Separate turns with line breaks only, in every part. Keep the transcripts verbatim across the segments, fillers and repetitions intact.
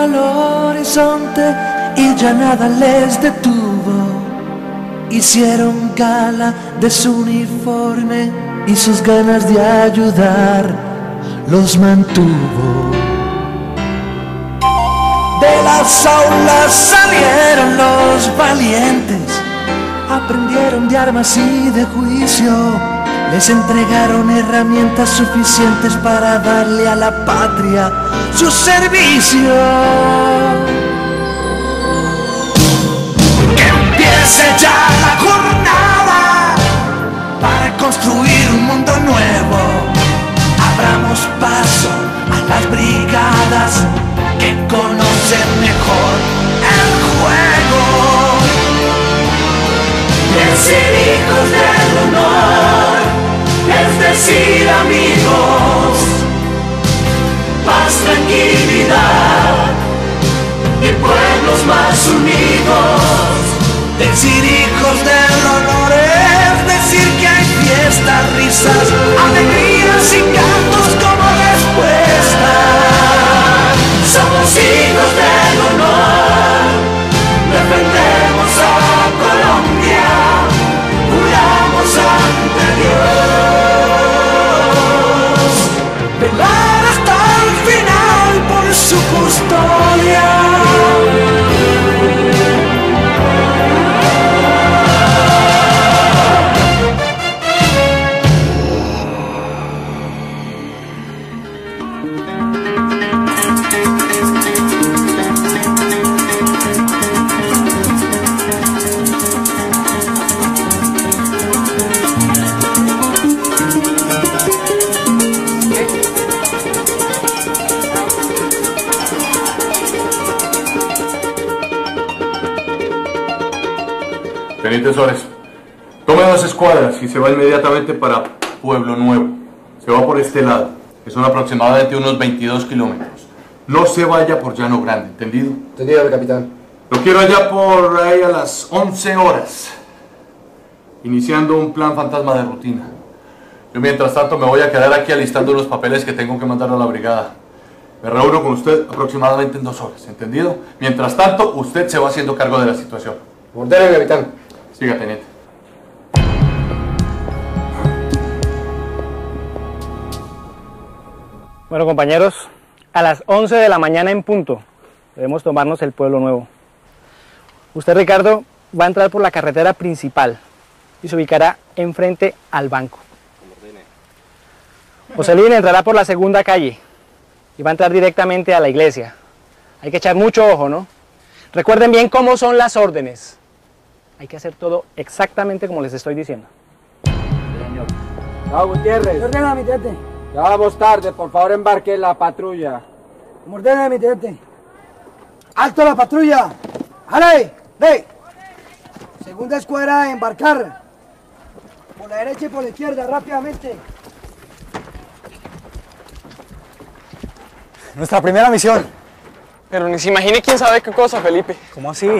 al horizonte y ya nada les detuvo. Hicieron gala de su uniforme y sus ganas de ayudar los mantuvo. De las aulas salieron los valientes, aprendieron de armas y de juicio, les entregaron herramientas suficientes para darle a la patria su servicio. Que empiece ya la jornada para construir un mundo nuevo. Abramos paso a las brigadas que conocen mejor el juego. Decir hijos del honor, es decir amigos, paz, tranquilidad y pueblos más unidos. Decir hijos del honor es decir que hay fiestas, risas, alegrías y cantos como respuesta. Somos hijos del honor, defendemos a Colombia, juramos ante Dios, velar hasta el final por su custodia.
Teniente Suárez, tome dos escuadras y se va inmediatamente para Pueblo Nuevo. Se va por este lado, que son aproximadamente unos veintidós kilómetros. No se vaya por Llano Grande, ¿entendido?
Entendido, capitán.
Lo quiero allá por ahí a las once horas, iniciando un plan fantasma de rutina. Yo mientras tanto me voy a quedar aquí alistando los papeles que tengo que mandar a la brigada. Me reúno con usted aproximadamente en dos horas, ¿entendido? Mientras tanto, usted se va haciendo cargo de la situación.
Ordena, capitán.
Siga, teniente.
Bueno, compañeros, a las once de la mañana en punto debemos tomarnos el Pueblo Nuevo. Usted, Ricardo, va a entrar por la carretera principal y se ubicará enfrente al banco. Joselín entrará por la segunda calle y va a entrar directamente a la iglesia. Hay que echar mucho ojo, ¿no? Recuerden bien cómo son las órdenes. Hay que hacer todo exactamente como les estoy diciendo.
Señor. Chao, Gutiérrez.
Ordena, mi teniente.
Ya vamos tarde, por favor embarque en la patrulla.
Ordena, mi teniente. ¡Alto la patrulla! ¡Ale! ¡Ve! Segunda escuadra a embarcar. Por la derecha y por la izquierda, rápidamente.
Nuestra primera misión.
Pero ni se imagine quién sabe qué cosa, Felipe.
¿Cómo así?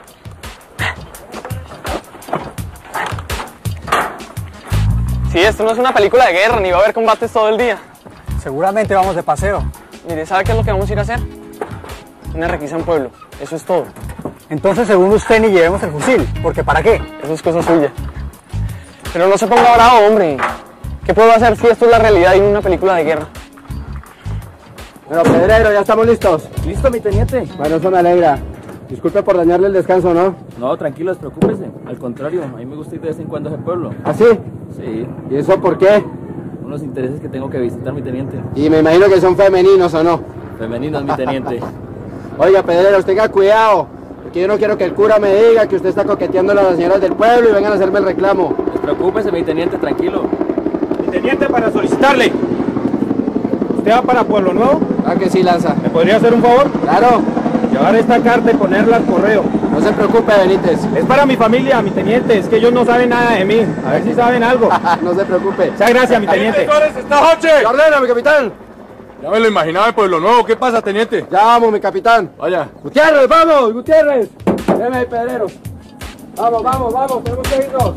Sí, esto no es una película de guerra, ni va a haber combates todo el día.
Seguramente vamos de paseo.
Mire, ¿sabe qué es lo que vamos a ir a hacer? Una requisa en pueblo, eso es todo.
Entonces, según usted, ni llevemos el fusil. ¿Porque para qué?
Eso es cosa suya. Pero no se ponga bravo, hombre. ¿Qué puedo hacer si esto es la realidad y no una película de guerra?
Bueno, Pedrero, ya estamos listos.
Listo, mi teniente.
Bueno, eso me alegra. Disculpe por dañarle el descanso, ¿no?
No, tranquilo, despreocúpese. Al contrario, a mí me gusta ir de vez en cuando a ese pueblo.
¿Ah, sí?
Sí,
¿Y eso por qué?
unos intereses que tengo que visitar, mi teniente.
Y me imagino que son femeninos, ¿o no?
Femeninos, mi teniente.
Oiga, Pedrero, usted tenga cuidado, porque yo no quiero que el cura me diga que usted está coqueteando a las señoras del pueblo y vengan a hacerme el reclamo.
Despreocúpese, mi teniente, tranquilo.
Mi teniente, para solicitarle. ¿Usted va para Pueblo Nuevo?
Ah, que sí, Lanza.
¿Me podría hacer un favor?
Claro.
Llevar esta carta y ponerla al correo.
No se preocupe, Benítez.
Es para mi familia, mi teniente. Es que ellos no saben nada de mí. A ver si saben algo.
No se preocupe.
Muchas gracias, mi teniente.
¡Esta noche!
¡Ya ordena, mi capitán!
Ya me lo imaginaba en Pueblo Nuevo. ¿Qué pasa, teniente?
Ya vamos, mi capitán.
Vaya.
Gutiérrez, vamos, Gutiérrez. Déjame ahí, Pedrero. Vamos, vamos, vamos, tenemos que irnos.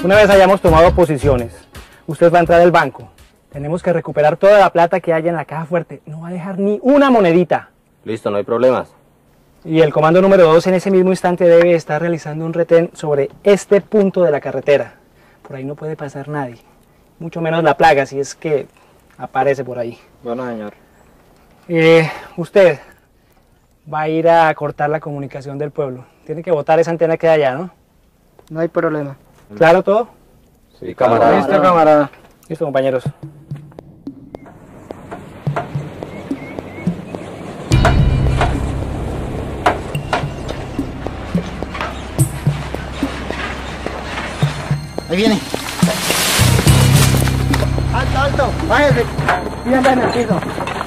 Una vez hayamos tomado posiciones, usted va a entrar al banco. Tenemos que recuperar toda la plata que haya en la caja fuerte. No va a dejar ni una monedita.
Listo, no hay problemas.
Y el comando número dos en ese mismo instante debe estar realizando un retén sobre este punto de la carretera. Por ahí no puede pasar nadie. Mucho menos la plaga, si es que aparece por ahí.
Bueno, señor.
Eh, usted va a ir a cortar la comunicación del pueblo. Tiene que botar esa antena que hay allá, ¿no?
No hay problema.
¿Claro todo?
Sí, camarada.
Listo, camarada.
Listo, compañeros.
Ahí viene. Alto, alto. Váyase. Bien, en el piso.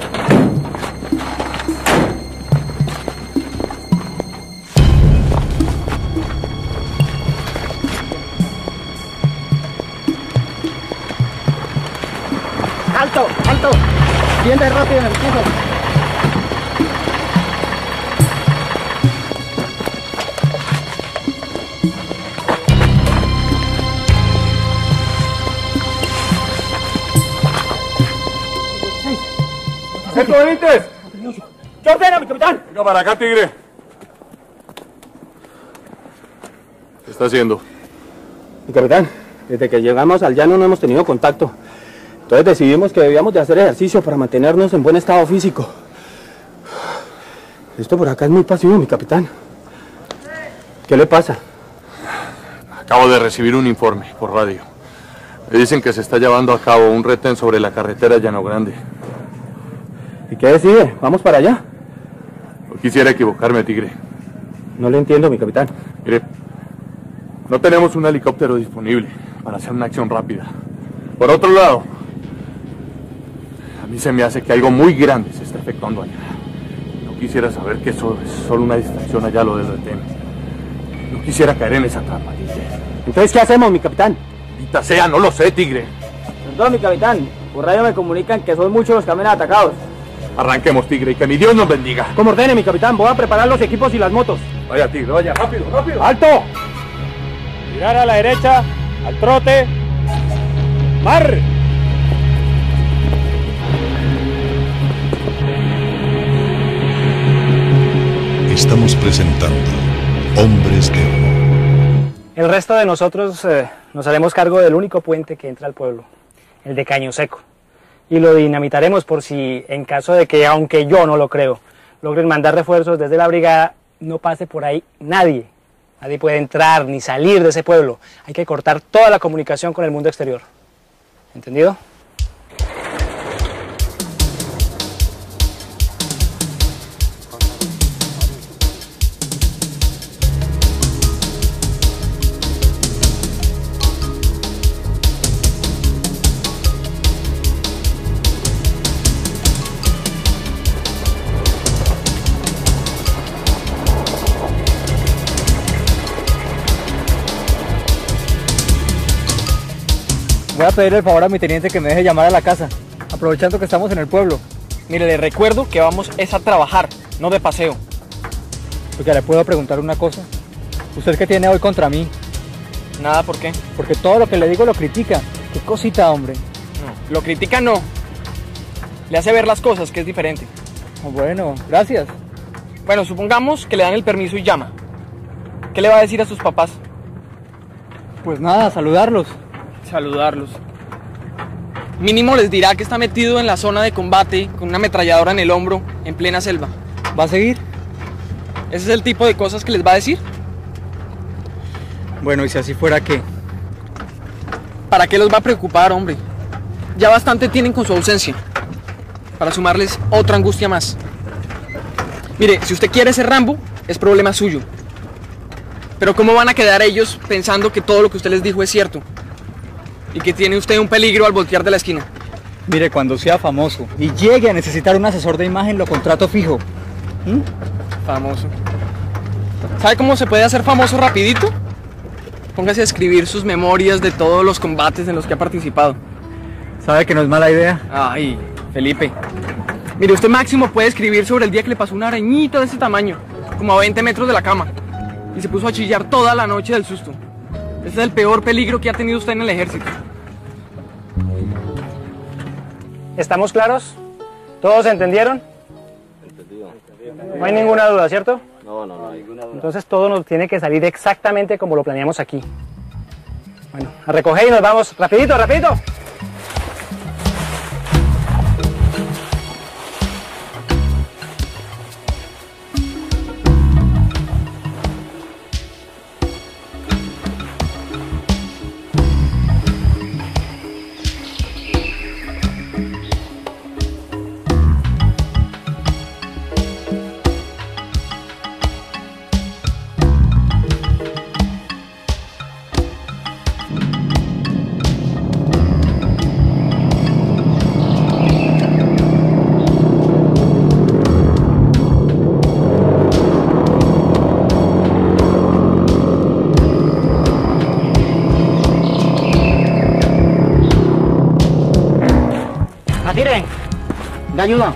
Alto, alto. Bien de rápido en el piso.
¡Sargento Benítez! ¿Qué ordena, mi capitán?
Venga para acá, tigre. ¿Qué está haciendo?
Mi capitán, desde que llegamos al llano no hemos tenido contacto. Entonces decidimos que debíamos de hacer ejercicio para mantenernos en buen estado físico. Esto por acá es muy pasivo, mi capitán. ¿Qué le pasa?
Acabo de recibir un informe por radio. Me dicen que se está llevando a cabo un retén sobre la carretera Llano Grande.
¿Y qué decide? ¿Vamos para allá?
No quisiera equivocarme, tigre.
No le entiendo, mi capitán.
Mire, no tenemos un helicóptero disponible para hacer una acción rápida. Por otro lado, a mí se me hace que algo muy grande se está efectuando allá. No quisiera saber que eso es solo una distracción allá lo del retén. No quisiera caer en esa trampa, tigre.
Entonces, ¿qué hacemos, mi capitán?
Maldita sea, no lo sé, tigre.
Perdón, mi capitán. Por radio me comunican que son muchos los camiones atacados.
Arranquemos, tigre, y que mi Dios nos bendiga.
Como ordene, mi capitán. Voy a preparar los equipos y las motos.
Vaya, tigre, vaya, rápido, rápido.
¡Alto! Girar a la derecha, al trote. ¡Mar!
Estamos presentando Hombres de Honor.
El resto de nosotros eh, nos haremos cargo del único puente que entra al pueblo, el de Caño Seco. Y lo dinamitaremos por si, en caso de que, aunque yo no lo creo, logren mandar refuerzos desde la brigada, no pase por ahí nadie. Nadie puede entrar ni salir de ese pueblo. Hay que cortar toda la comunicación con el mundo exterior. ¿Entendido?
Voy a pedirle el favor a mi teniente que me deje llamar a la casa, aprovechando que estamos en el pueblo.
Mire, le recuerdo que vamos es a trabajar, no de paseo.
Porque le puedo preguntar una cosa. ¿Usted qué tiene hoy contra mí?
Nada, ¿por qué?
Porque todo lo que le digo lo critica. Qué cosita, hombre.
No, lo critica no. Le hace ver las cosas, que es diferente.
Oh, bueno, gracias.
Bueno, supongamos que le dan el permiso y llama. ¿Qué le va a decir a sus papás?
Pues nada, saludarlos.
Saludarlos. Mínimo les dirá que está metido en la zona de combate con una ametralladora en el hombro, en plena selva.
¿Va a seguir?
¿Ese es el tipo de cosas que les va a decir?
Bueno, ¿y si así fuera qué?
¿Para qué los va a preocupar, hombre? Ya bastante tienen con su ausencia, para sumarles otra angustia más. Mire, si usted quiere ser Rambo, es problema suyo. Pero ¿cómo van a quedar ellos pensando que todo lo que usted les dijo es cierto? Y que tiene usted un peligro al voltear de la esquina.
Mire, cuando sea famoso y llegue a necesitar un asesor de imagen, lo contrato fijo. ¿Mm?
Famoso. ¿Sabe cómo se puede hacer famoso rapidito? Póngase a escribir sus memorias de todos los combates en los que ha participado.
¿Sabe que no es mala idea?
Ay, Felipe. Mire, usted máximo puede escribir sobre el día que le pasó una arañita de ese tamaño, como a veinte metros de la cama, y se puso a chillar toda la noche del susto. Ese es el peor peligro que ha tenido usted en el ejército.
¿Estamos claros? ¿Todos entendieron?
Entendido.
No hay ninguna duda, ¿cierto?
No, no, no hay ninguna duda.
Entonces todo nos tiene que salir exactamente como lo planeamos aquí. Bueno, a recoger y nos vamos. ¡Rapidito, rapidito! ¡Atiren!
¿De ayuda?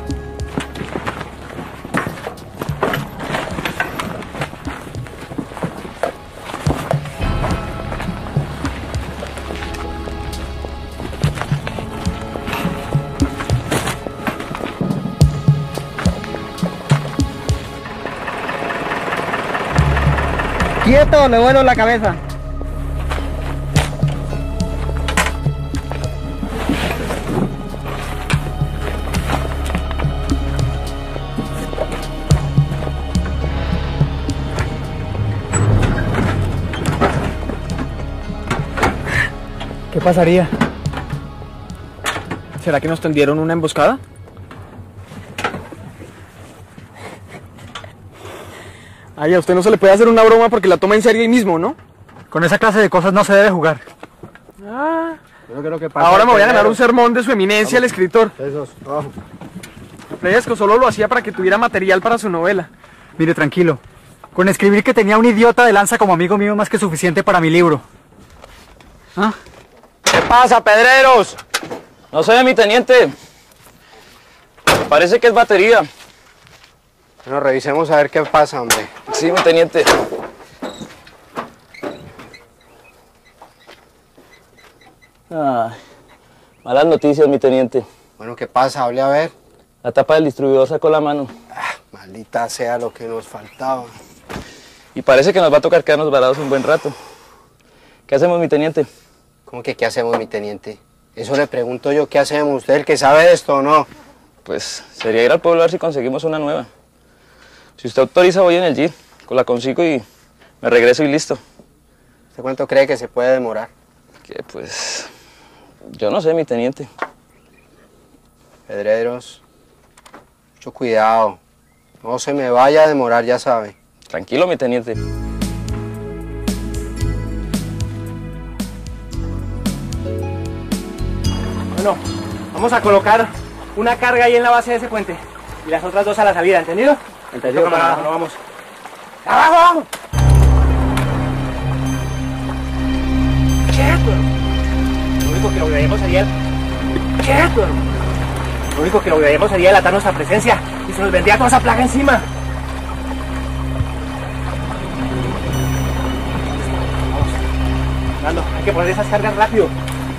¡Quieto! Le vuelo la cabeza. ¿Qué pasaría?
¿Será que nos tendieron una emboscada? Ay, a usted no se le puede hacer una broma porque la toma en serio ahí mismo, ¿no?
Con esa clase de cosas no se debe jugar.
Ah.
Yo creo que pasa
Ahora me voy a
primero.
ganar un sermón de su eminencia, el escritor.
Esos, abajo.
Fresco, solo lo hacía para que tuviera material para su novela.
Mire, tranquilo. Con escribir que tenía un idiota de lanza como amigo mío más que suficiente para mi libro. ¿Ah?
¿Qué pasa, pedreros? No sé, mi teniente. Parece que es batería.
Bueno, revisemos a ver qué pasa, hombre.
Sí, mi teniente. Ay, malas noticias, mi teniente.
Bueno, ¿qué pasa? Hable a ver.
La tapa del distribuidor sacó la mano.
Ah, maldita sea lo que nos faltaba.
Y parece que nos va a tocar quedarnos varados un buen rato. ¿Qué hacemos, mi teniente?
¿Cómo que qué hacemos, mi teniente? Eso le pregunto yo, ¿qué hacemos? ¿Usted el que sabe de esto o no?
Pues sería ir al pueblo a ver si conseguimos una nueva. Si usted autoriza, voy en el Jeep. La consigo y me regreso y listo.
¿Usted cuánto cree que se puede demorar?
Que pues... yo no sé, mi teniente.
Pedreros, mucho cuidado. No se me vaya a demorar, ya sabe.
Tranquilo, mi teniente.
Bueno, vamos a colocar una carga ahí en la base de ese puente y las otras dos a la salida, ¿entendido?
Entendido,
camarada. No, vamos. ¡Abajo, vamos! ¡Quieto! Lo único que lograríamos sería el... ¡Quieto! Lo único que lograríamos sería delatar nuestra presencia y se nos vendría toda esa plaga encima. Vamos. Fernando, hay que poner esas cargas rápido.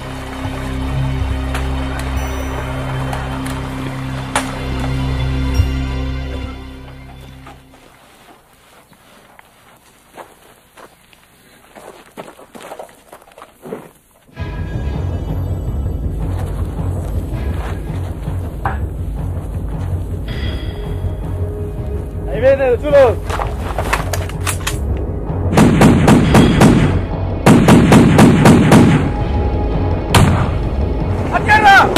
Ahí viene, los chulos. ¡A tierra!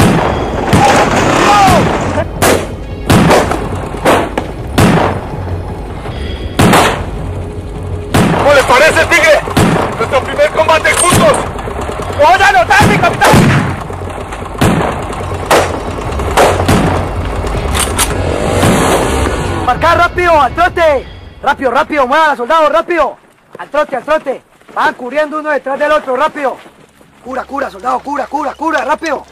¿Cómo les parece, Tigre? Nuestro primer combate juntos.
¡Vamos a anotar, mi capitán!
¡Marcar rápido, al trote! ¡Rápido, rápido! ¡Muevan, soldados, rápido! ¡Al trote, al trote! Van cubriendo uno detrás del otro, rápido. Cura, cura, soldado, cura, cura, cura, rápido.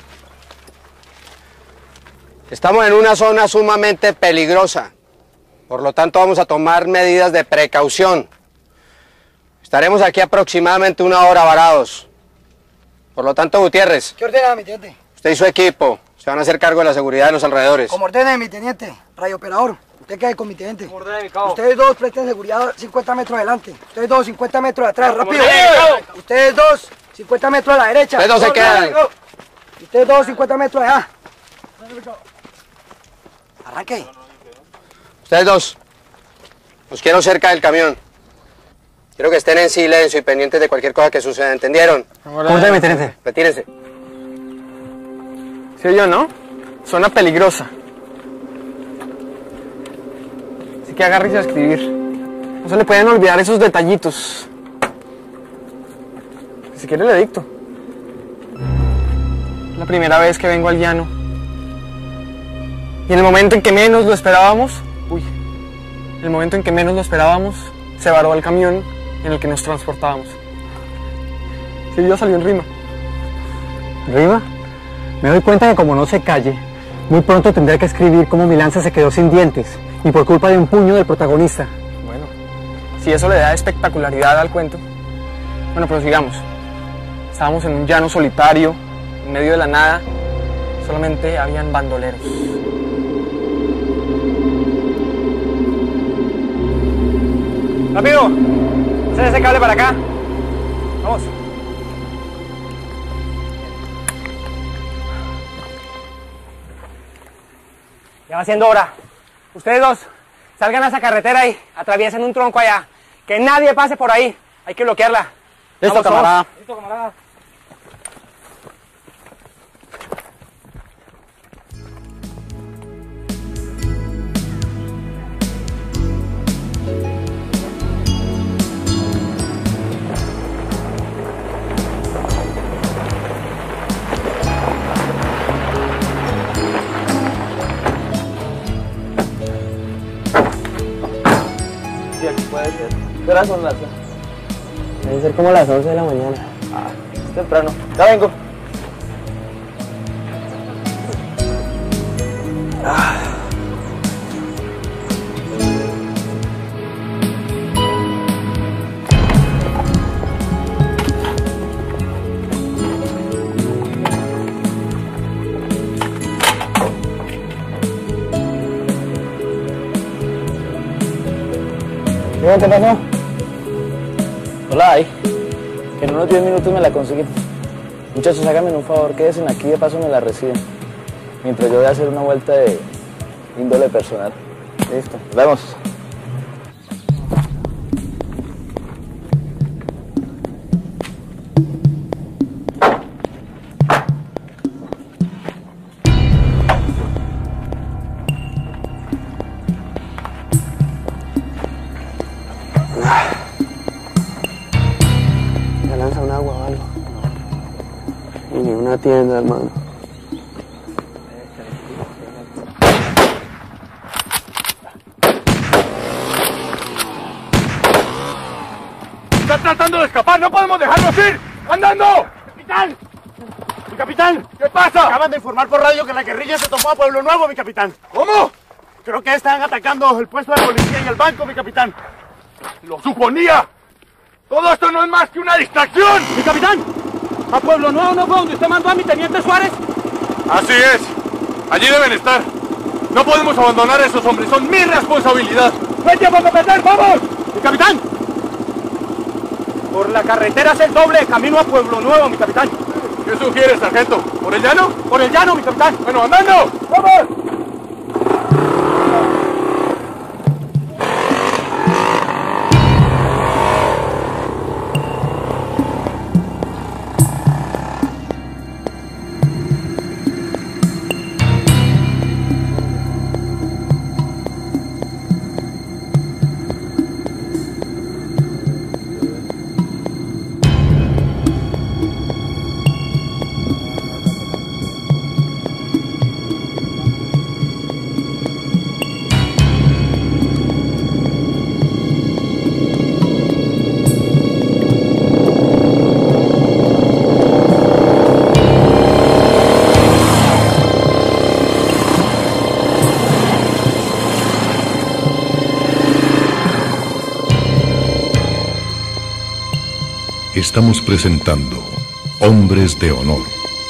Estamos en una zona sumamente peligrosa. Por lo tanto, vamos a tomar medidas de precaución. Estaremos aquí aproximadamente una hora varados. Por lo tanto, Gutiérrez.
¿Qué ordena, mi teniente?
Usted y su equipo se van a hacer cargo de la seguridad de los alrededores.
Como ordena, mi teniente. Radiooperador, usted quede con mi teniente. Como ordena, mi cabo. Ustedes dos presten seguridad cincuenta metros adelante. Ustedes dos cincuenta metros atrás, rápido. Ustedes dos cincuenta metros a la derecha.
Ustedes dos se quedan.
Ustedes dos cincuenta metros allá. Arranque.
Ustedes dos. Los quiero cerca del camión. Quiero que estén en silencio y pendientes de cualquier cosa que suceda, ¿entendieron?
¿Cómo ordena, mi teniente?
Retírense.
Sí, yo, ¿no? Zona peligrosa. Así que agárrese a escribir. No se le pueden olvidar esos detallitos. Si quiere le dicto. Es la primera vez que vengo al llano. Y en el momento en que menos lo esperábamos... Uy. En el momento en que menos lo esperábamos, se varó el camión en el que nos transportábamos. Sí, yo salió en rima.
¿Rima? Me doy cuenta que como no se calle, muy pronto tendré que escribir cómo mi lanza se quedó sin dientes, y por culpa de un puño del protagonista.
Bueno, si eso le da espectacularidad al cuento. Bueno, prosigamos. Estábamos en un llano solitario, en medio de la nada, solamente habían bandoleros.
¡Rápido! ¡Hacen ese cable para acá! ¡Vamos! Ya va siendo hora. Ustedes dos, salgan a esa carretera y atraviesen un tronco allá. Que nadie pase por ahí. Hay que bloquearla.
Listo,
Vamos,
camarada.
Vamos. Listo, camarada.
Sí, aquí puede ser. ¿Qué horas son las?
Debe ser como las once de la mañana.
Ah, es temprano. Ya vengo. Ah.
¿Qué pasó?
Hola, ahí. Que en unos diez minutos me la consiguen. Muchachos, háganme un favor, quédense aquí, de paso me la reciben. Mientras yo voy a hacer una vuelta de índole personal. Listo, nos vemos.
Me lanza un agua o algo. Y ni una tienda, hermano.
¡Está tratando de escapar! ¡No podemos dejarnos ir! ¡Andando! ¡Capitán! ¡Mi capitán! ¿Qué pasa?
Acaban de informar por radio que la guerrilla se tomó a Pueblo Nuevo, mi capitán.
¿Cómo?
Creo que están atacando el puesto de policía y el banco, mi capitán.
¡Lo suponía! ¡Todo esto no es más que una distracción!
¡Mi capitán! ¿A Pueblo Nuevo no fue donde usted mandó a mi teniente Suárez?
Así es. Allí deben estar. No podemos abandonar a esos hombres. Son mi responsabilidad.
¡No hay tiempo que perder! ¡Vamos! ¡Mi capitán! Por la carretera es el doble camino a Pueblo Nuevo, mi capitán.
¿Qué sugiere, sargento? ¿Por el llano?
Por el llano, mi capitán.
Bueno, andando. ¡Vamos!
Estamos presentando Hombres de Honor.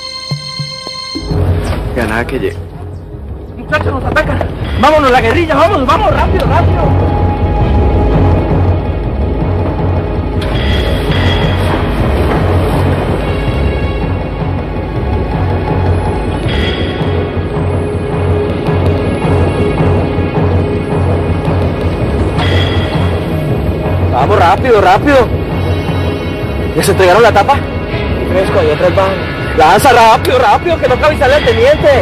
Ganada que llegue.
Muchachos, nos atacan. Vámonos, la guerrilla, vamos, vamos, rápido, rápido.
Vamos, rápido, rápido. ¿Ya se entregaron la tapa?
Fresco, hay otras van.
Lanza, rápido, rápido, que no cabe avisarle al teniente.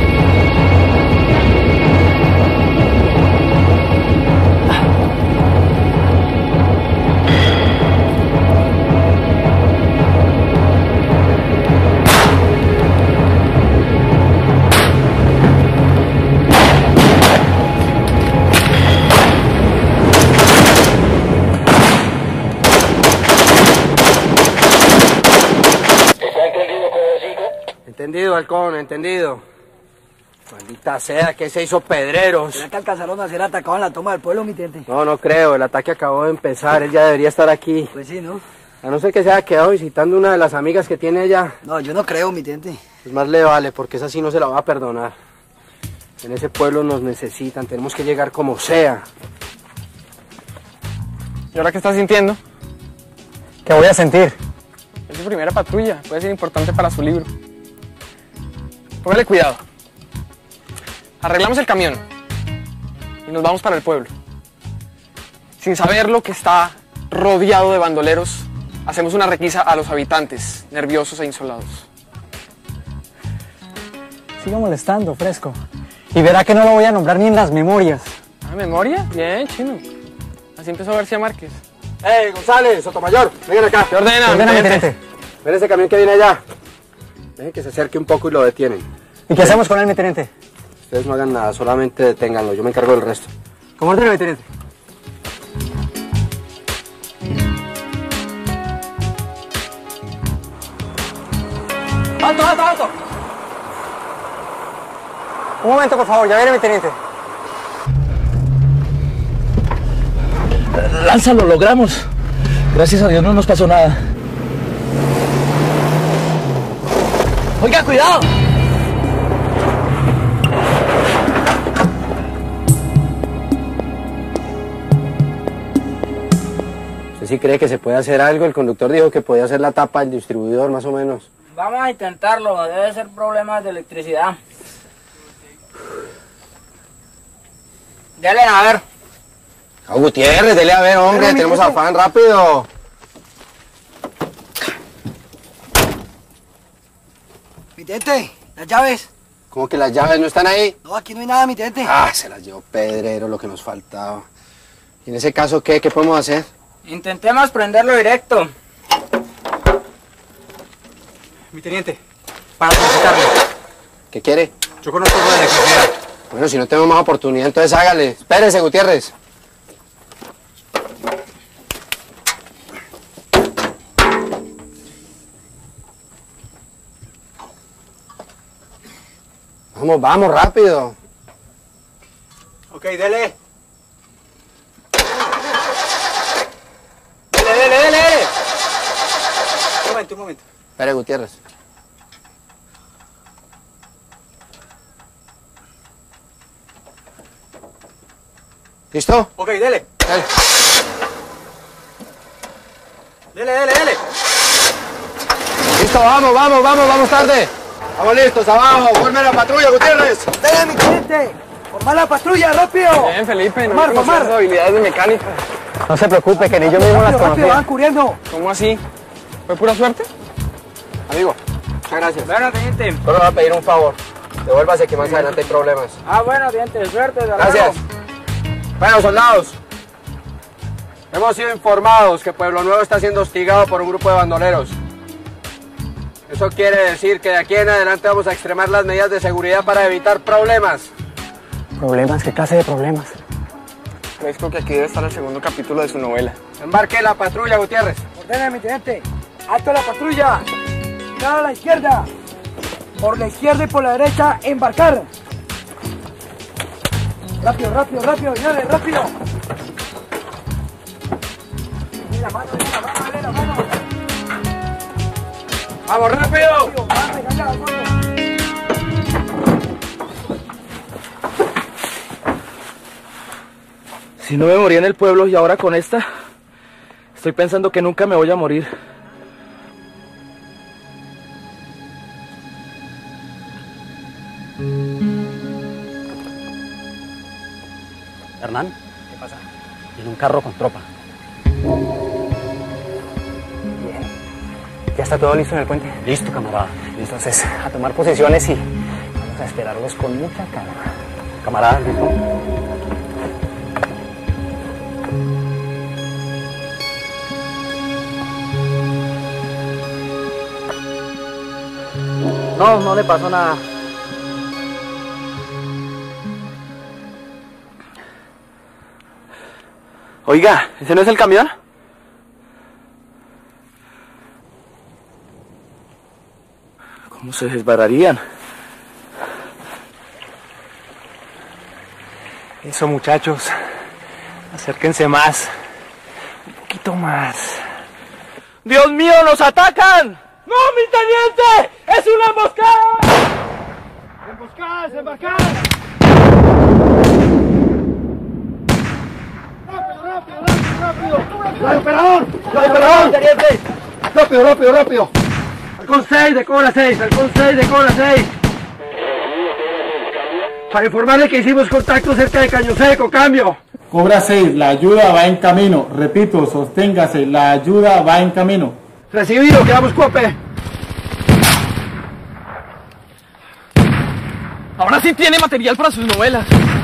Entendido, halcón, entendido. Maldita sea, que se hizo pedreros.
¿Será que alcanzaron a ser atacados en la toma del pueblo, mi teniente?
No, no creo, el ataque acabó de empezar, él ya debería estar aquí.
Pues sí, ¿no?
A no ser que se haya quedado visitando una de las amigas que tiene allá.
No, yo no creo, mi teniente.
Pues más le vale, porque esa sí no se la va a perdonar. En ese pueblo nos necesitan, tenemos que llegar como sea.
¿Y ahora qué estás sintiendo?
¿Qué voy a sentir?
Es su primera patrulla, puede ser importante para su libro. Póngale cuidado. Arreglamos el camión y nos vamos para el pueblo. Sin saber lo que está rodeado de bandoleros, hacemos una requisa a los habitantes, nerviosos e insolados.
Siga molestando, Fresco. Y verá que no lo voy a nombrar ni en las memorias.
¿Ah, memoria? Bien, chino. Así empezó García Márquez.
¡Ey, González, Sotomayor! Vengan acá.
¿Qué ordena?
¿Qué ordena, mi teniente?
Ven ese camión que viene allá. Dejen que se acerque un poco y lo detienen.
¿Y qué hacemos con él, mi teniente?
Ustedes no hagan nada, solamente deténganlo, yo me encargo del resto.
¿Cómo ordena, mi teniente?
¡Alto, alto, alto!
Un momento, por favor, ya viene mi teniente.
Lanza, lo logramos. Gracias a Dios no nos pasó nada. Oiga, cuidado.
¿Usted sí cree que se puede hacer algo? El conductor dijo que podía hacer la tapa del distribuidor, más o menos.
Vamos a intentarlo, debe ser problemas de electricidad. Dale a ver.
¡Ah, Gutiérrez, dele a ver, hombre!
Pero,
¡Tenemos
jefe.
afán, rápido!
Mi teniente, las llaves.
¿Cómo que las llaves no están ahí?
No, aquí no hay nada, mi teniente.
Ah, se las llevó Pedrero, lo que nos faltaba. ¿Y en ese caso qué? ¿Qué podemos hacer?
Intentemos prenderlo directo.
Mi teniente, para solicitarle.
¿Qué quiere?
Yo conozco algo de electricidad.
Bueno, si no tenemos más oportunidad, entonces hágale. Espérese, Gutiérrez. Vamos, vamos, rápido.
Ok, dele. Dele, dele, dele, dele. Un momento, un momento.
Espere, Gutiérrez. ¿Listo?
Ok, dele.
Dale.
Dele, dele, dele.
Listo, vamos, vamos, vamos, vamos tarde. Vamos listos, abajo. Vuelve la patrulla, Gutiérrez.
Dale, mi teniente. Formar la patrulla, rápido.
Bien, Felipe, no
Formar,
conocía
formar.
esas habilidades de mecánica.
No se preocupe, que ni yo mismo las
Rápido, rápido, van
conocía.
cubriendo.
¿Cómo así? ¿Fue pura suerte?
Amigo, muchas gracias.
Bueno, teniente.
Solo voy a pedir un favor. Devuélvase que más adelante hay problemas.
Ah, bueno, teniente, suerte. hasta
Gracias.
luego.
Bueno, soldados. Hemos sido informados que Pueblo Nuevo está siendo hostigado por un grupo de bandoleros. Eso quiere decir que de aquí en adelante vamos a extremar las medidas de seguridad para evitar problemas.
¿Problemas? ¿Qué clase de problemas?
Creo que aquí debe estar el segundo capítulo de su novela.
Embarque la patrulla, Gutiérrez.
Ordena, mi teniente. Alto la patrulla. Cara a la izquierda. Por la izquierda y por la derecha, embarcar. Rápido, rápido, rápido, señores, rápido. Dale la mano, dale la mano, dale la mano.
¡Vamos, rápido!
Si no me morí en el pueblo y ahora con esta, estoy pensando que nunca me voy a morir.
Hernán, ¿qué pasa? Tiene un carro con tropa. Bien. ¿Ya está todo listo en el puente? Listo, camarada. Listo, entonces, a tomar posiciones y vamos a esperarlos con mucha calma. Camarada, ¿listo?
No, no le pasó nada. Oiga, ¿ese no es el camión? ¿Cómo se desbararían?
Eso, muchachos. Acérquense más. Un poquito más.
¡Dios mío, nos atacan! ¡No, mi teniente! ¡Es una emboscada!
¡Emboscadas, embarcadas! ¡Rápido, rápido, rápido, rápido! ¡El operador! ¡El operador, teniente! ¡Rápido, rápido, rápido! Halcón seis de Cobra seis, Halcón seis de Cobra seis. Para informarle que hicimos contacto cerca de Caño Seco, cambio.
Cobra seis, la ayuda va en camino. Repito, sosténgase, la ayuda va en camino.
Recibido, quedamos cope.
Ahora sí tiene material para sus novelas.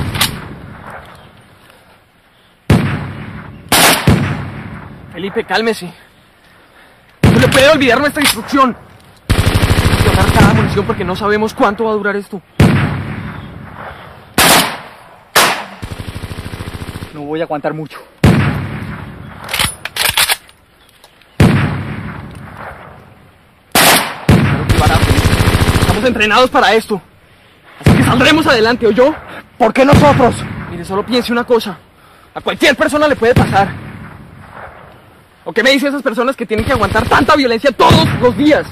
Felipe, cálmese. No le puede olvidar nuestra instrucción. Guardar cada munición porque no sabemos cuánto va a durar esto.
No voy a aguantar mucho.
Estamos entrenados para esto. Así que saldremos adelante, ¿oyó?
¿Por qué nosotros?
Mire, solo piense una cosa. A cualquier persona le puede pasar. ¿O qué me dicen esas personas que tienen que aguantar tanta violencia todos los días?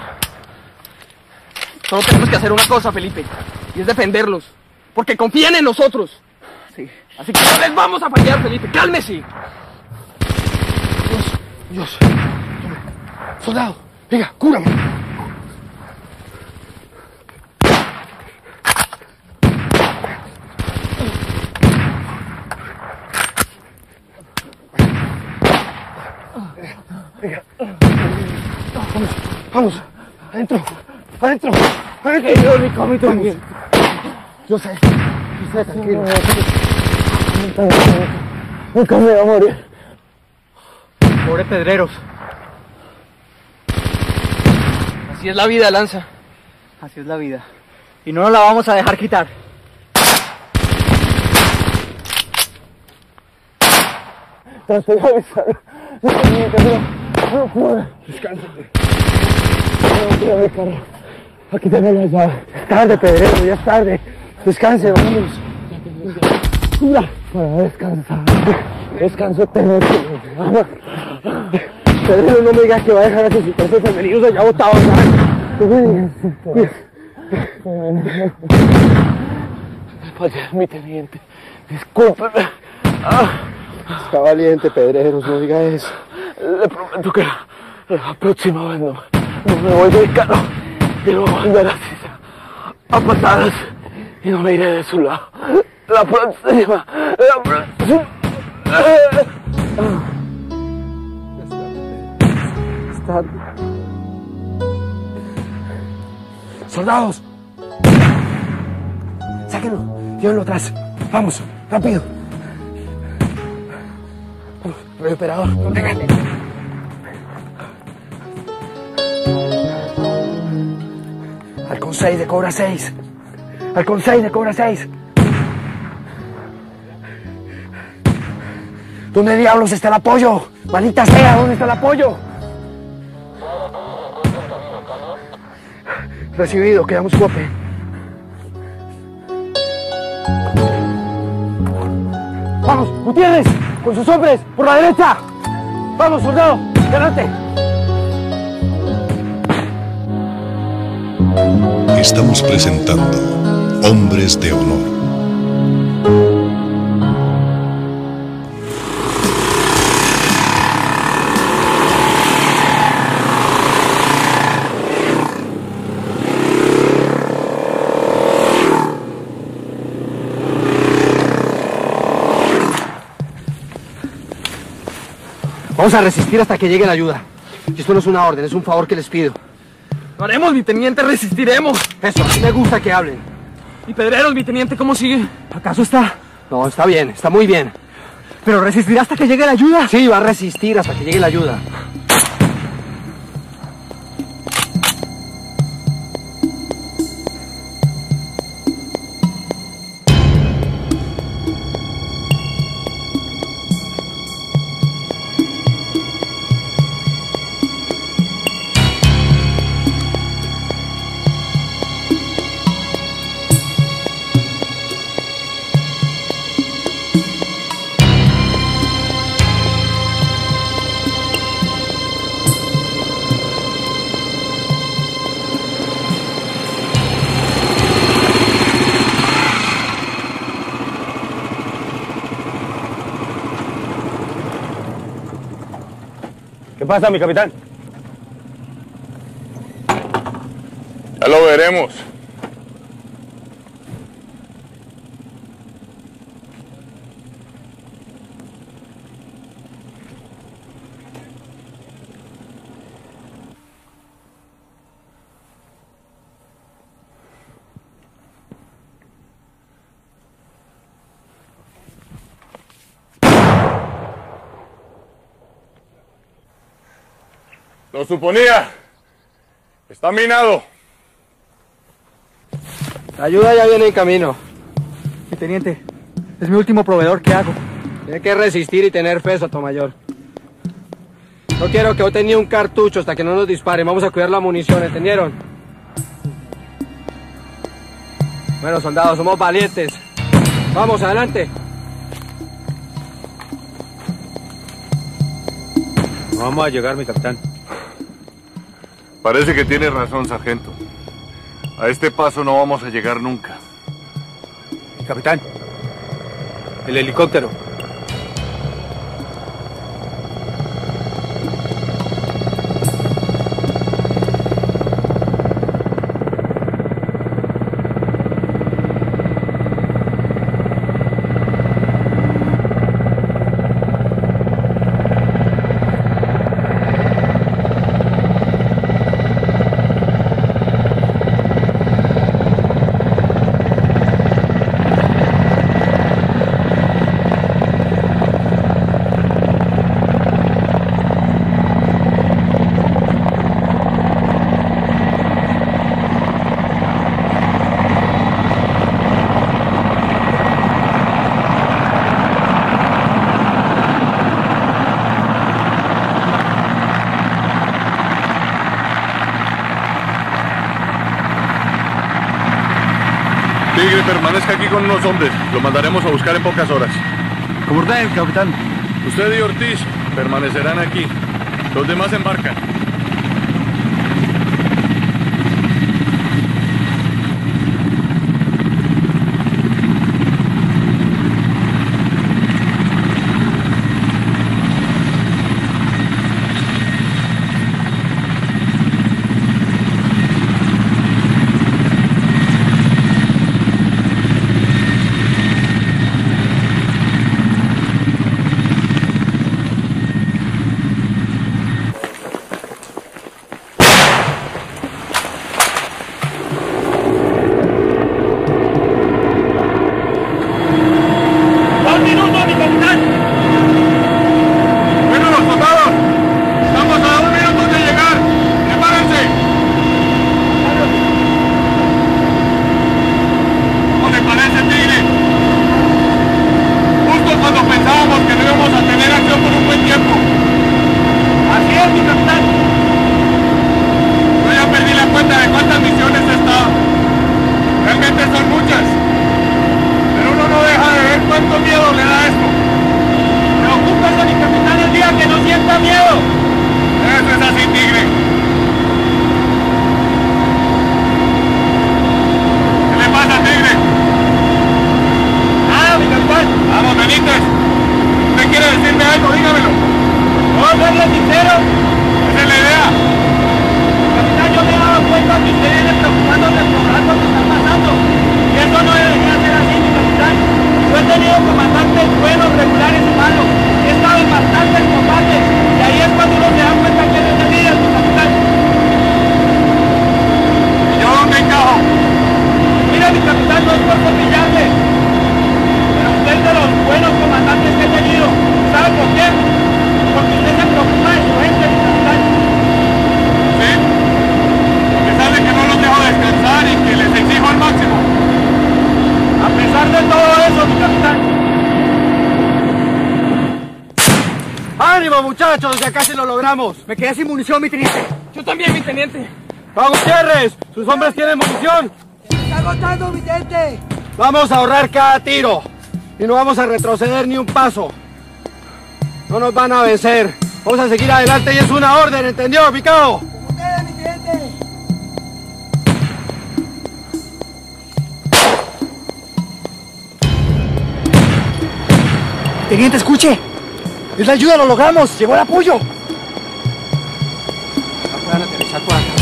Solo tenemos que hacer una cosa, Felipe, y es defenderlos. Porque confían en nosotros. Sí. Así que no les vamos a fallar, Felipe. ¡Cálmese!
Dios, Dios. Soldado, venga, cúrame. Venga. Vamos, vamos. Adentro, adentro, adentro.
Yo ni comí también.
Yo sé, yo sé, tranquilo.
Nunca me va a morir.
Pobre Pedreros.
Así es la vida, Lanza.
Así es la vida. Y no nos la vamos a dejar quitar.
Traté de avisar. No puedo.
Descánsate.
No quiero mi carro. Aquí tengo la llave. Es tarde, Pedrero, ya es tarde. Descanse, vámonos. Cura. Para descansar. Descanso tengo que... Pedrero, no me digas que va a dejar a sus superficies femeninos allá botados, ¿sabes? No me digas. Fallé, mi teniente. Discúlpeme. Ah.
Está valiente, Pedreros, no diga eso.
Le prometo que la, la próxima vez no, no me voy del carro. Quiero volver así a patadas y no me iré de su lado. La próxima, la próxima.
Está... Soldados, sáquenlo, llévenlo atrás. Vamos, rápido. Rey operador, venga. Halcón seis de Cobra seis. Halcón seis de Cobra seis. ¿Dónde diablos está el apoyo? Maldita sea, ¿dónde está el apoyo? Recibido, quedamos cope. Vamos, Gutiérrez, con sus hombres, por la derecha. Vamos, soldado, delante.
Estamos presentando Hombres de Honor.
Vamos a resistir hasta que llegue la ayuda. Y esto no es una orden, es un favor que les pido.
Lo haremos, mi teniente, resistiremos.
Eso, a mí me gusta que hablen.
¿Y Pedreros, mi teniente, cómo sigue?
¿Acaso está? No, está bien, está muy bien.
¿Pero resistirá hasta que llegue la ayuda?
Sí, va a resistir hasta que llegue la ayuda.
¿Qué pasa, mi capitán?
Ya lo veremos. Lo suponía. Está minado.
La ayuda ya viene en camino.
Mi teniente, es mi último proveedor, ¿qué hago?
Tiene que resistir y tener fe, Sotomayor. No quiero que hoy tenga un cartucho hasta que no nos disparen. Vamos a cuidar la munición, ¿entendieron? Bueno, soldados, somos valientes. Vamos, adelante.
No vamos a llegar, mi capitán.
Parece que tiene razón, sargento. A este paso no vamos a llegar nunca.
Capitán, el helicóptero.
Tigre, permanezca aquí con unos hombres. Lo mandaremos a buscar en pocas horas.
Como ordene, capitán.
Usted y Ortiz permanecerán aquí. Los demás embarcan.
Pero... ¡Esa es la idea! Capitán, yo me he dado cuenta que usted viene preocupándose por algo que está pasando. Y eso no debería ser así, mi capitán. Yo he tenido comandantes buenos, regulares y malos. He estado en bastantes combates. Y ahí es cuando uno se da cuenta que es de líder, mi capitán. ¿Y yo dónde encajo? Mira, mi capitán, no es por pillarle. Pero usted es de los buenos comandantes que he tenido. ¿Sabe por qué? Porque usted se preocupa de su gente, mi capitán. ¿Sí? A pesar de que no los dejo descansar y que les exijo al máximo. A pesar de todo eso, mi capitán.
¡Ánimo, muchachos! Ya casi lo logramos. Me quedé sin munición, mi teniente.
Yo también, mi teniente.
¡Juan Gutiérrez! ¡Sus hombres tienen munición!
¡Se está agotando, mi teniente!
Vamos a ahorrar cada tiro. Y no vamos a retroceder ni un paso. No nos van a vencer. Vamos a seguir adelante y es una orden, ¿entendió, picao?
Como ustedes, mi teniente.
Teniente, escuche. Es la ayuda, lo logramos. Llegó el apoyo. No pueden aterrizar por acá.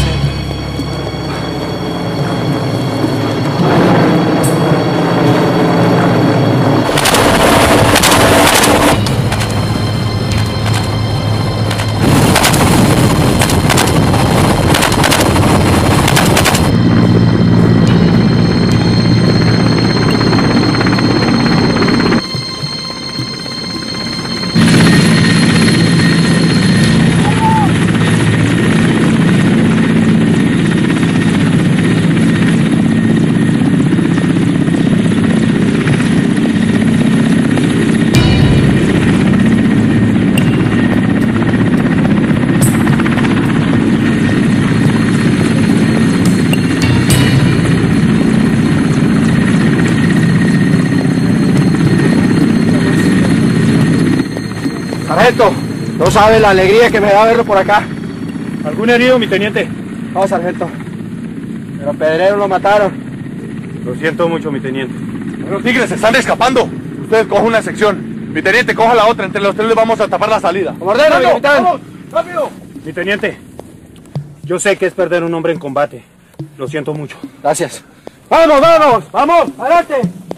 Sargento, no sabe la alegría que me da verlo por acá.
¿Algún herido, mi teniente?
No, sargento. Pero Pedrero lo mataron.
Lo siento mucho, mi teniente.
Los tigres se están escapando. Ustedes cojan una sección. Mi teniente, coja la otra. Entre los tres les vamos a tapar la salida.
¡Como ordeno, mi capitán!
¡Vamos! ¡Rápido!
Mi teniente, yo sé que es perder un hombre en combate. Lo siento mucho.
Gracias. ¡Vamos, vamos! ¡Vamos! ¡Adelante!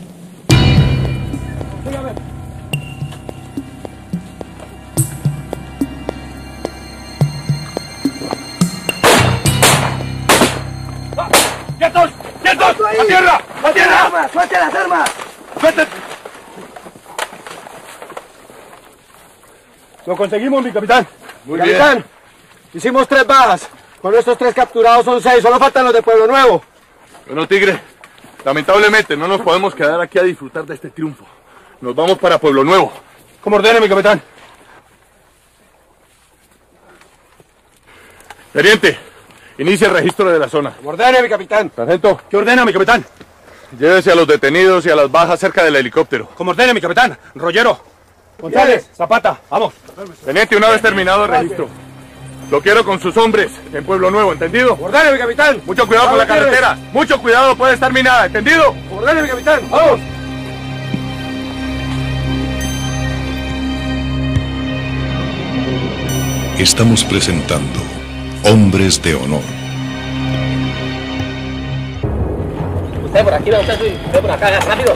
Sígame.
¡Quietos! ¡Quietos! ¡A tierra! ¡A tierra!
¡Suelte las armas!
¡Suelte!
Lo conseguimos, mi capitán.
Muy
Capitán,
bien.
hicimos tres bajas. Con estos tres capturados son seis. Solo faltan los de Pueblo Nuevo.
Bueno, tigre, lamentablemente no nos podemos quedar aquí a disfrutar de este triunfo. Nos vamos para Pueblo Nuevo.
Como ordene, mi capitán.
Teniente, inicia el registro de la zona.
Ordene, mi capitán.
Sargento,
¿Qué ordena, mi capitán?
llévese a los detenidos y a las bajas cerca del helicóptero.
Como ordene, mi capitán. Rollero. González, Zapata, vamos.
Teniente, una vez terminado el registro, lo quiero con sus hombres en Pueblo Nuevo, ¿entendido?
Ordene, mi capitán.
Mucho cuidado con la carretera. Mucho cuidado, puede estar minada, ¿entendido?
Ordene, mi capitán. Vamos.
Estamos presentando Hombres de Honor.
Usted por aquí, usted, usted por acá, rápido.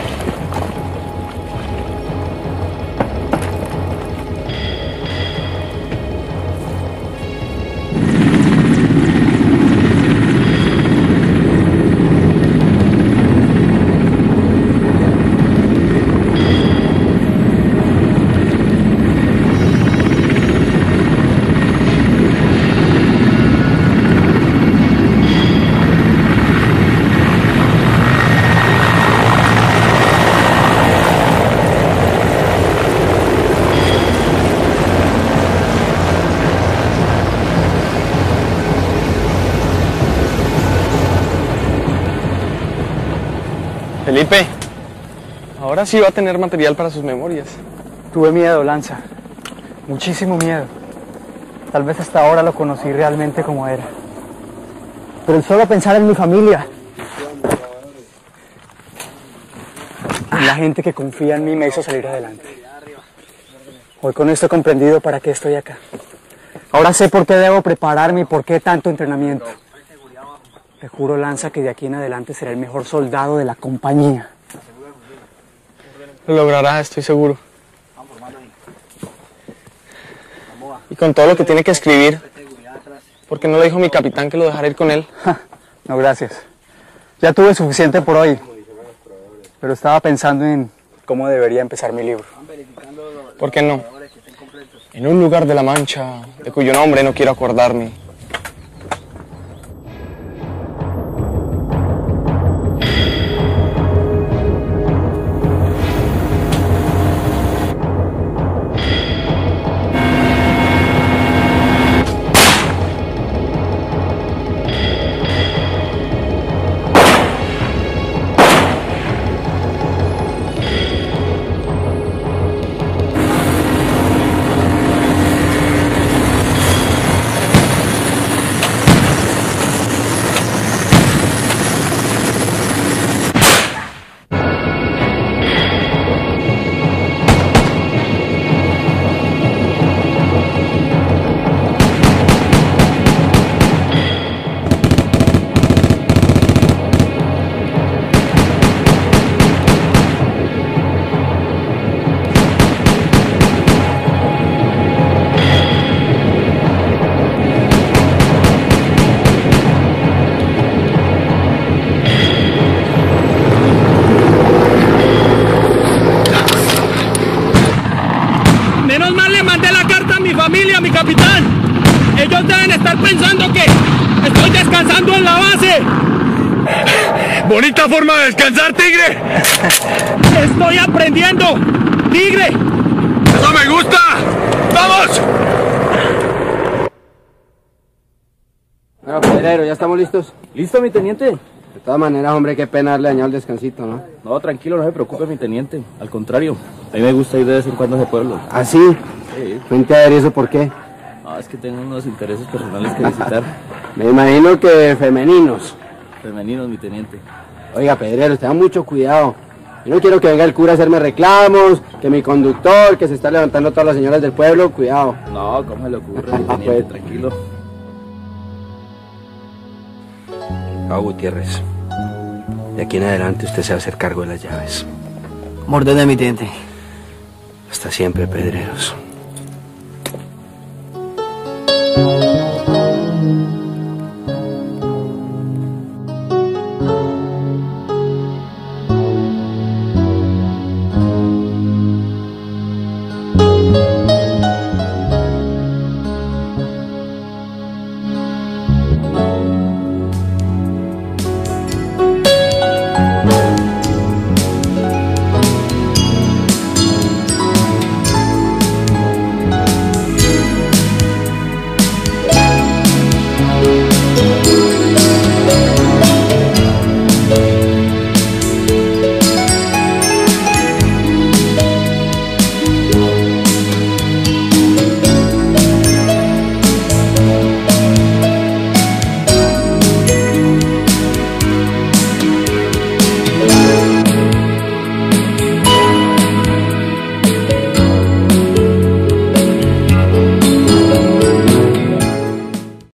Felipe, ahora sí va a tener material para sus memorias.
Tuve miedo, Lanza. Muchísimo miedo. Tal vez hasta ahora lo conocí realmente como era. Pero el solo pensar en mi familia, en la gente que confía en mí, me hizo salir adelante. Hoy con esto he comprendido para qué estoy acá.
Ahora sé por qué debo prepararme y por qué tanto entrenamiento. Le juro, Lanza, que de aquí en adelante seré el mejor soldado de la compañía.
Lo logrará, estoy seguro. Y con todo lo que tiene que escribir, ¿por qué no le dijo mi capitán que lo dejara ir con él?
No, gracias. Ya tuve suficiente por hoy. Pero estaba pensando en cómo debería empezar mi libro.
¿Por qué no? En un lugar de la Mancha, de cuyo nombre no quiero acordarme.
familia, mi capitán. Ellos deben estar pensando que estoy descansando en la base.
Bonita forma de descansar, tigre.
Estoy aprendiendo, tigre.
Eso me gusta. ¡Vamos!
Bueno, Pedrero, ¿ya estamos listos?
¿Listo, mi teniente?
De todas maneras, hombre, qué pena darle dañado el descansito, ¿no?
No, tranquilo, no se preocupe, mi teniente. Al contrario, a mí me gusta ir de vez en cuando a ese pueblo.
¿Ah, sí?
Sí.
Cuente a ver, ¿y eso por qué?
No, es que tengo unos intereses personales que visitar.
Me imagino que femeninos.
Femeninos, mi teniente.
Oiga, Pedrero, tenga mucho cuidado. Yo no quiero que venga el cura a hacerme reclamos, que mi conductor, que se está levantando todas las señoras del pueblo, cuidado.
No, ¿cómo se le ocurre, mi teniente? Pues, tranquilo.
Cabo Gutiérrez, de aquí en adelante usted se va a hacer cargo de las llaves.
Morded de mi teniente.
Hasta siempre, Pedreros.